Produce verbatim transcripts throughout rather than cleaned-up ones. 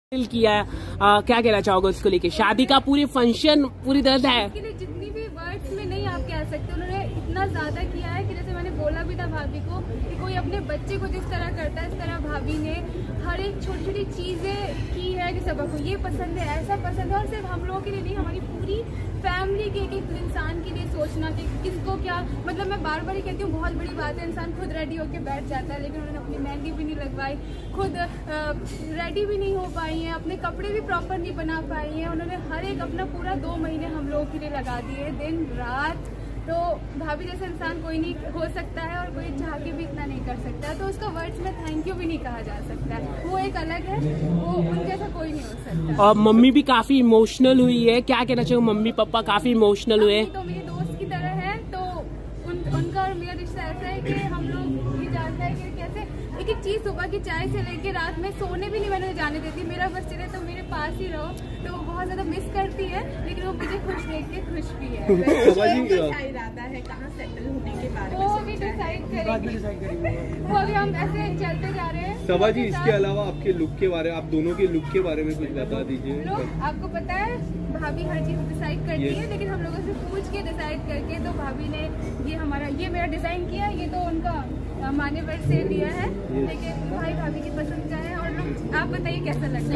किया है, आ, क्या कहना चाहोगे उसको लेके? शादी का पूरी फंक्शन पूरी तरह है, जितनी भी वर्ड्स में नहीं आप कह सकते, उन्होंने इतना ज्यादा किया है कि जैसे मैंने बोला भी था भाभी को कि कोई अपने बच्चे को जिस तरह करता है इस तरह भाभी ने हर एक छोटी छोटी चीजें की है कि सबको ये पसंद है, ऐसा पसंद है। और सिर्फ हम लोगों के लिए नहीं, हमारी पूरी फैमिली के एक एक इंसान के लिए सोचना कि किसको क्या, मतलब मैं बार बार ही कहती हूँ, बहुत बड़ी बात है, इंसान खुद रेडी होकर बैठ जाता है, लेकिन उन्होंने अपनी मेहंदी भी नहीं लगवाई, खुद रेडी भी नहीं हो पाई हैं, अपने कपड़े भी प्रॉपर नहीं बना पाई हैं। उन्होंने हर एक अपना पूरा दो महीने हम लोगों के लिए लगा दिए, दिन रात। तो भाभी जैसे इंसान कोई नहीं हो सकता है और कोई चाह के भी इतना नहीं कर सकता, तो उसका वर्ड्स में थैंक यू भी नहीं कहा जा सकता है, वो एक अलग है, वो उन जैसा कोई नहीं हो सकता। और मम्मी भी काफी इमोशनल हुई है, क्या कहना चाहिए? मम्मी पापा काफी इमोशनल हुए। तो मेरे दोस्त की तरह है, तो उन, उनका और मेरा रिश्ता ऐसा है कि हम लोग ये जानते हैं कि कैसे एक एक चीज, सुबह की चाय से लेके रात में सोने भी नहीं मैंने जाने देती, मेरा बस चले तो मेरे पास ही रहो। तो वो बहुत ज्यादा मिस करती है, लेकिन वो मुझे खुश देख के खुश भी है। क्या इरादा है कहाँ सेटल होने के बारे में? वो भी डिसाइड करेंगे, वो अभी हम ऐसे चलते जा रहे हैं। सबा जी, इसके अलावा आपके लुक के बारे में, आप दोनों के लुक के बारे में कुछ बता दीजिए। लोग आपको पता है भाभी हर चीज डिसाइड करती है, लेकिन हम लोगों से पूछ के डिसाइड करके, तो भाभी ने ये हमारा ये मेरा डिजाइन किया, ये तो उनका माने वर्ड से लिया है, लेकिन भाई भाभी की पसंद का है। और लोग आप बताइए कैसा लगता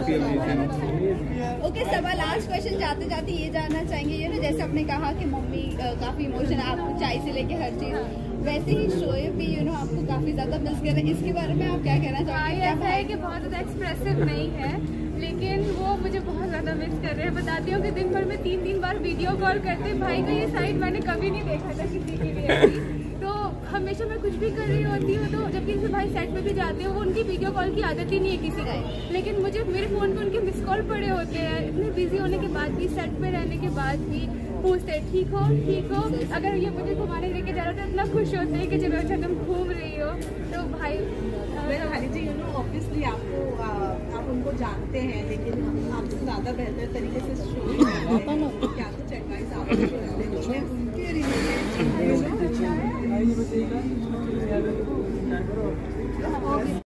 है? ओके सबा, लास्ट क्वेश्चन जाते जाते ये जानना चाहेंगे, ये ना जैसे आपने कहा कि मम्मी काफी इमोशनल, आपको चाय से लेके हर चीज, वैसे ही शोएब भी यू नो आपको काफी ज्यादा मिस कर रहे हैं, इसके बारे में आप क्या कहना चाहेंगे? ऐसा है कि बहुत ज्यादा एक्सप्रेसिव नहीं है, लेकिन वो मुझे बहुत ज्यादा मिस कर रहे हैं। बताती हूँ कि दिन भर में तीन तीन बार वीडियो कॉल करते, भाई का ये साइड मैंने कभी नहीं देखा था किसी के लिए। तो हमेशा मैं कुछ भी कर रही होती हूँ, तो जब किसी भाई सेट पे भी जाते हो, वो उनकी वीडियो कॉल की आदत ही नहीं है किसी का, लेकिन मुझे मेरे फोन पे उनके मिस कॉल पड़े होते हैं, इतने बिजी होने के बाद भी, सेट पे रहने के बाद भी पूछते ठीक हो ठीक हो। अगर ये मुझे घुमाने लेके जा रहा था, इतना खुश होते हैं कि चलो अच्छा तुम घूम रही हो। तो भाई जी यू नो ऑब्वियसली आपको आप उनको जानते हैं, लेकिन आपसे ज्यादा बेहतर तरीके से शो क्या कुछ एडवाइस आप उनके रिलेटेड